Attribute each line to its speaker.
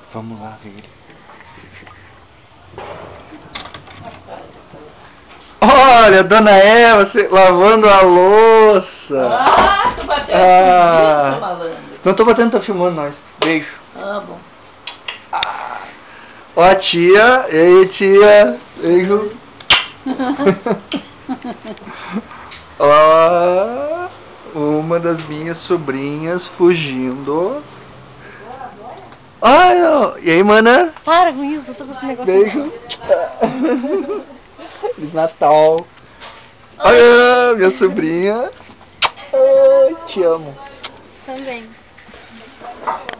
Speaker 1: Vamos lá ver ele. Olha, Dona Eva lavando a louça.
Speaker 2: Ah, tu bateu isso, malandro.
Speaker 1: Não tô batendo, tô filmando nós. Beijo.
Speaker 2: Ah, bom.
Speaker 1: Ó a tia. Ei, tia. Beijo. Ó, uma das minhas sobrinhas fugindo. Ai, ó. E aí, mana?
Speaker 3: Para com isso, eu tô com esse negócio.
Speaker 1: Beijo. Feliz Natal. Olha, minha sobrinha. Ai, te amo.
Speaker 3: Também.